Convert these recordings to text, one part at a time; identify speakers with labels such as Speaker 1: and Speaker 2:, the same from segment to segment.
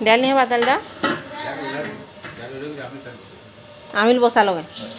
Speaker 1: डाल नहीं है दाल दा आमिल बसा लगे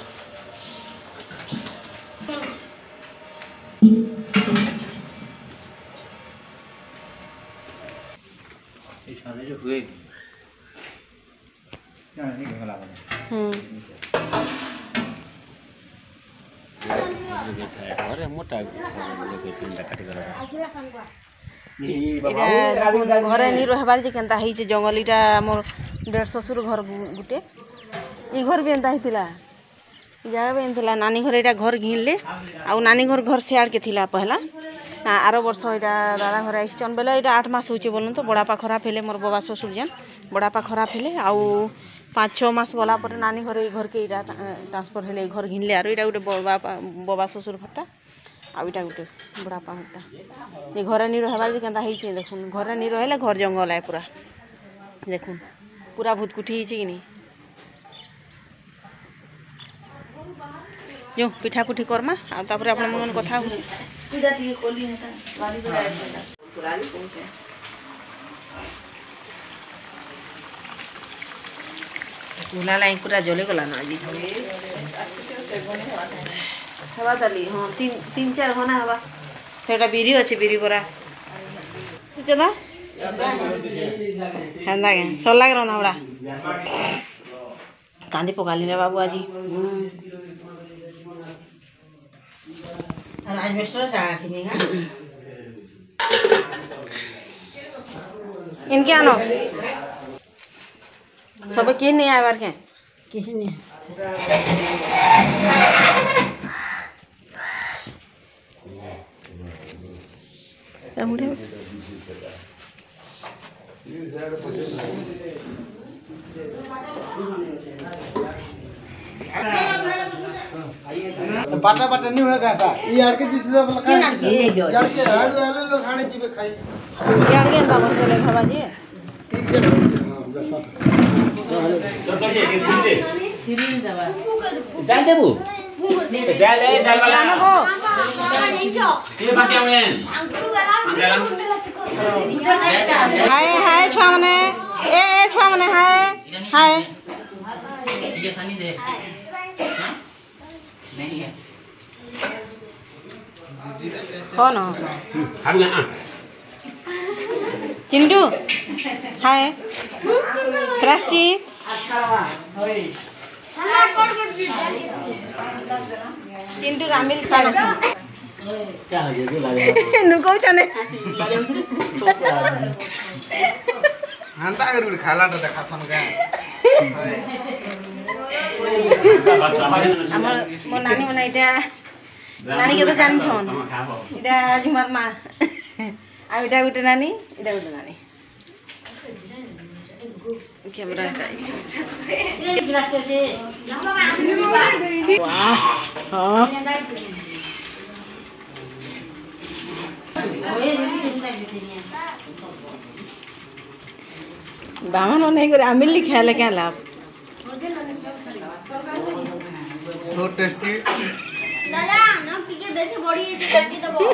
Speaker 1: घरे नहीं रहबार जे केनता ही जंगल इटा मोर डेढ़ ससुर घर गुटे ई घर भी एंता हिला जगह भी एंता नानी घर इटा घर घिनले आउ नानी घर सियाड़ के थिला पहला आरो वर्ष इटा दादा घर आइछन बेले इटा 8 मास होचे बोलन तो बड़ापा खराब हेले मोर बाबा ससुर जन बड़ापा खराब हेले आउ 5-6 मास गला पर नानी घर ई घर के इटा ट्रांसफर हेले घर घिनले आरो इटा गुटे बाबा ससुर घरटा आउ इटा गुटे बड़ापा घरटा ये घरे नहीं रहबार जे केनता हिचे देखुन घरे नहीं रहले घर जंगल है पूरा देखुन पूरा भूतकुठी हिचे कि नहीं जो पिठा पुठी करमा आ तापर आपण मन कथा हो इडा ती कोली हेता वाली को आइला पुरानी पहुंचे चूल्हा लाइन पूरा जले गला ना जी हवा दली हां 3-4 घना हवा सेटा बिरी अछि बिरी बरा सुचदा हंदा के सोला के रंधा बड़ा कांदी पकाली रे बाबू आजी आज मिस्टर चाहा किनेगा इनके आनो सब के नहीं आवार के किसी नहीं मुड़े
Speaker 2: बाटा बाटा नहीं होगा का ई आर के जीत दे वाला का यार के हाड़ वाले लोग खाने जीवे खाई
Speaker 1: यार के अंदा बन चले खावा जी
Speaker 3: डाल देबू डाल वाला
Speaker 1: ना वो
Speaker 3: ये बाकी में
Speaker 1: हाय छुआ मने ए छुआ मने हाय
Speaker 3: ये खानी दे नहीं है
Speaker 1: कौन हो
Speaker 3: हम ना
Speaker 1: चिंटू हाय प्राची चिंटू रामिल खा
Speaker 3: क्या हो गया लागे
Speaker 1: नुको चने
Speaker 2: हंता करू खाला त देखा सन का
Speaker 1: हमर मो नानी मना इटा नानी के तो जान छन इटा जुमार मा आ इटा गुटे नानी इटा गुटे नानी कैमरा वाह बामन नहीं करे आमिल लिखा ले क्या लाभ
Speaker 2: तो टेस्टी
Speaker 4: दादा ना पीके बेचे बड़ी ये काटी दबो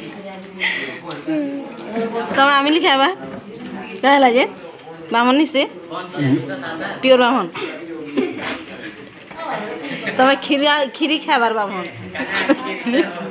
Speaker 1: तो आमिल लिखा बा कहला जे बामन से प्योर बामन तो खीरी खाबार बामन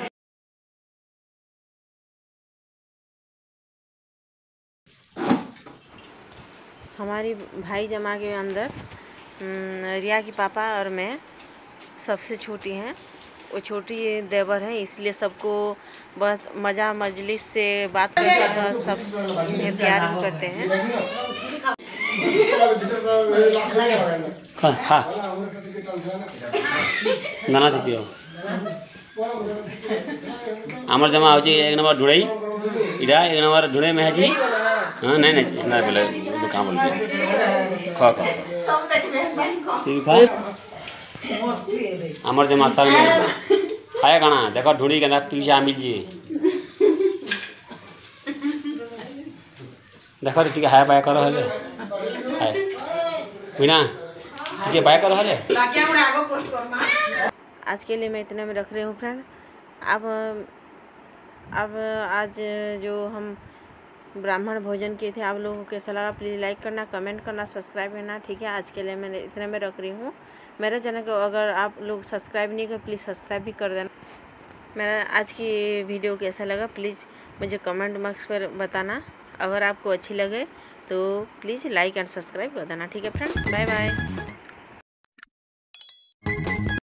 Speaker 1: हमारी भाई जमा के अंदर रिया की पापा और मैं सबसे छोटी हैं वो छोटी देवर है इसलिए सबको बहुत मज़ा मजलिस से बात करते हैं सब प्यार भी करते हैं
Speaker 3: हां गाना थी पियो आमर जमा हो 1 नंबर ढुड़ई इडा 1 नंबर ढुड़े में है जी हां नहीं ना बोले काम बोल खा खा आमर जमा साल में खाए गाना देखो ढुड़ी के पीछे आमिल जी देखो ठीक है बाय करो हले हाय बिना ठीक है बाय करो हले
Speaker 1: आज के लिए मैं इतने में रख रही हूँ फ्रेंड। अब आज जो हम ब्राह्मण भोजन किए थे। आप लोगों को कैसा लगा प्लीज़ लाइक करना, कमेंट करना, सब्सक्राइब करना। ठीक है, आज के लिए मैंने इतने में रख रही हूँ। मेरे चैनल को अगर आप लोग सब्सक्राइब नहीं कर प्लीज़ सब्सक्राइब भी कर देना। मेरा आज की वीडियो कैसा लगा प्लीज़ मुझे कमेंट बॉक्स पर बताना। अगर आपको अच्छी लगे तो प्लीज़ लाइक एंड सब्सक्राइब कर देना। ठीक है फ्रेंड्स, बाय बाय।